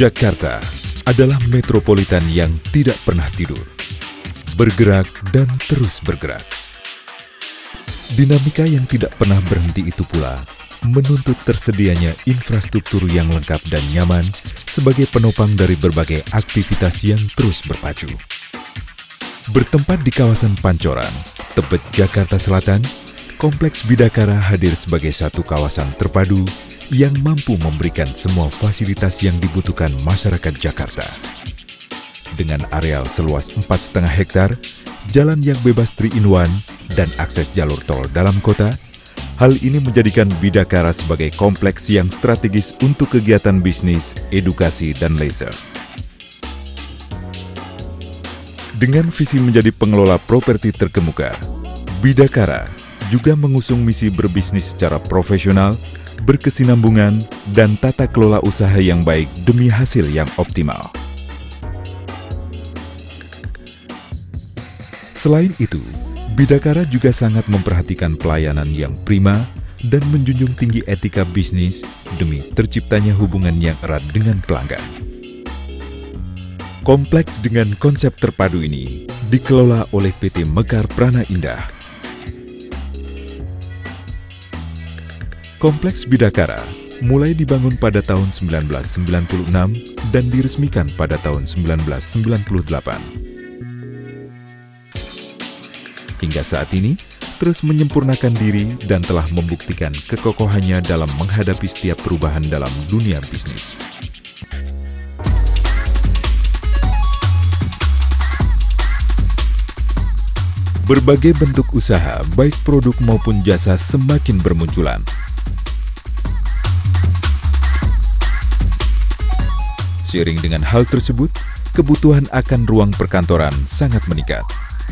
Jakarta adalah metropolitan yang tidak pernah tidur, bergerak dan terus bergerak. Dinamika yang tidak pernah berhenti itu pula menuntut tersedianya infrastruktur yang lengkap dan nyaman sebagai penopang dari berbagai aktivitas yang terus berpacu. Bertempat di kawasan Pancoran, Tebet, Jakarta Selatan, Kompleks Bidakara hadir sebagai satu kawasan terpadu yang mampu memberikan semua fasilitas yang dibutuhkan masyarakat Jakarta. Dengan areal seluas 4,5 hektar, jalan yang bebas 3-in-1, dan akses jalur tol dalam kota, hal ini menjadikan Bidakara sebagai kompleks yang strategis untuk kegiatan bisnis, edukasi, dan leisure. Dengan visi menjadi pengelola properti terkemuka, Bidakara juga mengusung misi berbisnis secara profesional, berkesinambungan, dan tata kelola usaha yang baik demi hasil yang optimal. Selain itu, Bidakara juga sangat memperhatikan pelayanan yang prima dan menjunjung tinggi etika bisnis demi terciptanya hubungan yang erat dengan pelanggan. Kompleks dengan konsep terpadu ini dikelola oleh PT Mekar Prana Indah. Kompleks Bidakara mulai dibangun pada tahun 1996 dan diresmikan pada tahun 1998. Hingga saat ini, terus menyempurnakan diri dan telah membuktikan kekokohannya dalam menghadapi setiap perubahan dalam dunia bisnis. Berbagai bentuk usaha, baik produk maupun jasa, semakin bermunculan. Seiring dengan hal tersebut, kebutuhan akan ruang perkantoran sangat meningkat.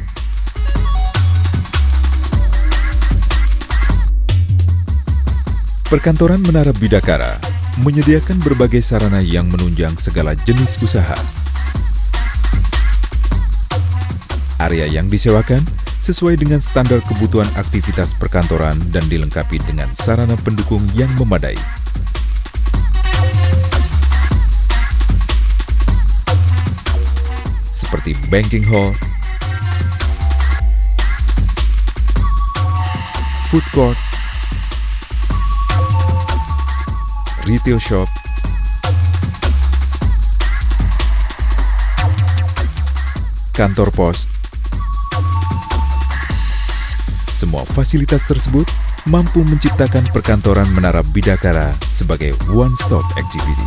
Perkantoran Menara Bidakara menyediakan berbagai sarana yang menunjang segala jenis usaha. Area yang disewakan sesuai dengan standar kebutuhan aktivitas perkantoran dan dilengkapi dengan sarana pendukung yang memadai. Seperti banking hall, food court, retail shop, kantor pos. Semua fasilitas tersebut mampu menciptakan perkantoran Menara Bidakara sebagai one-stop activity.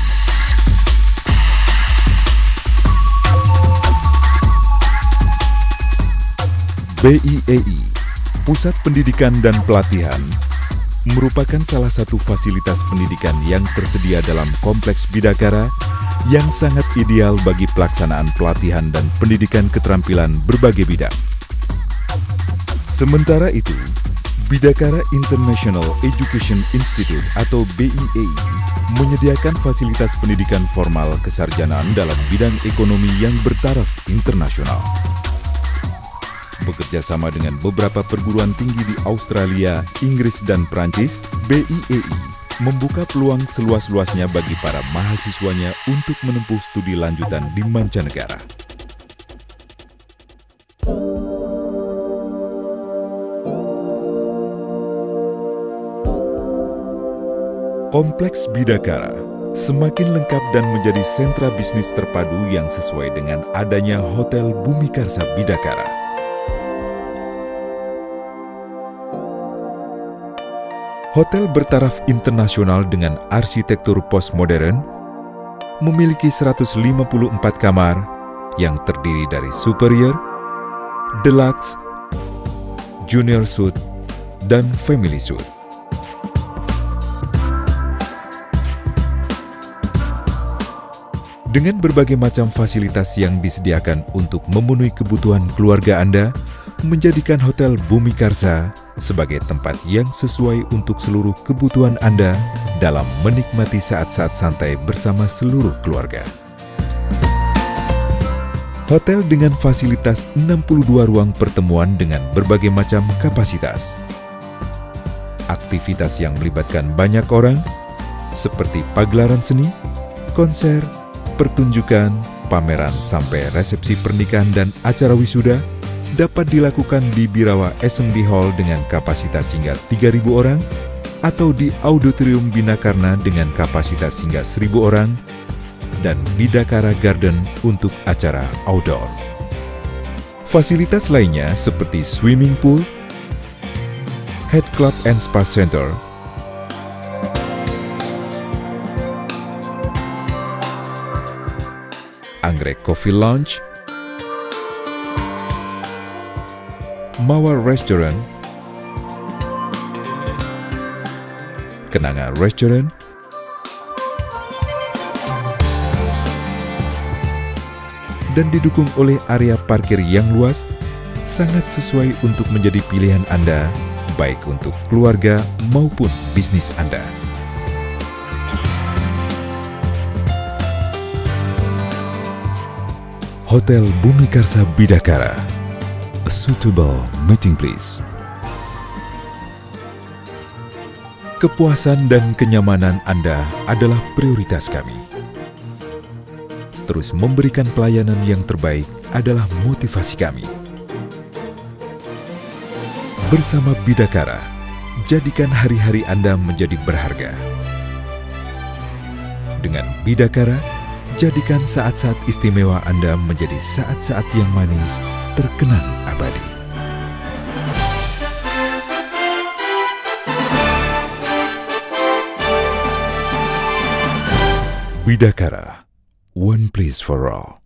BIEI, Pusat Pendidikan dan Pelatihan, merupakan salah satu fasilitas pendidikan yang tersedia dalam Kompleks Bidakara yang sangat ideal bagi pelaksanaan pelatihan dan pendidikan keterampilan berbagai bidang. Sementara itu, Bidakara International Education Institute atau BIEI menyediakan fasilitas pendidikan formal kesarjanaan dalam bidang ekonomi yang bertaraf internasional. Bekerja sama dengan beberapa perguruan tinggi di Australia, Inggris, dan Prancis, BIEI membuka peluang seluas-luasnya bagi para mahasiswanya untuk menempuh studi lanjutan di mancanegara. Kompleks Bidakara semakin lengkap dan menjadi sentra bisnis terpadu yang sesuai dengan adanya Hotel Bumikarsa Bidakara. Hotel bertaraf internasional dengan arsitektur postmodern memiliki 154 kamar yang terdiri dari superior, deluxe, junior suite, dan family suite. Dengan berbagai macam fasilitas yang disediakan untuk memenuhi kebutuhan keluarga Anda, menjadikan Hotel Bumikarsa sebagai tempat yang sesuai untuk seluruh kebutuhan Anda dalam menikmati saat-saat santai bersama seluruh keluarga. Hotel dengan fasilitas 62 ruang pertemuan dengan berbagai macam kapasitas. Aktivitas yang melibatkan banyak orang, seperti pagelaran seni, konser, pertunjukan, pameran sampai resepsi pernikahan dan acara wisuda dapat dilakukan di Birawa Assembly Hall dengan kapasitas hingga 3.000 orang atau di Auditorium Binakarna dengan kapasitas hingga 1.000 orang dan Bidakara Garden untuk acara outdoor. Fasilitas lainnya seperti swimming pool, head club and spa center, Anggrek Coffee Lounge, Mawar Restaurant, Kenanga Restaurant, dan didukung oleh area parkir yang luas, sangat sesuai untuk menjadi pilihan Anda, baik untuk keluarga maupun bisnis Anda. Hotel Bumi Karsa Bidakara, a suitable meeting place. Kepuasan dan kenyamanan Anda adalah prioritas kami. Terus memberikan pelayanan yang terbaik adalah motivasi kami. Bersama Bidakara, jadikan hari-hari Anda menjadi berharga. Dengan Bidakara, jadikan saat-saat istimewa Anda menjadi saat-saat yang manis, terkenang abadi. Bidakara, one place for all.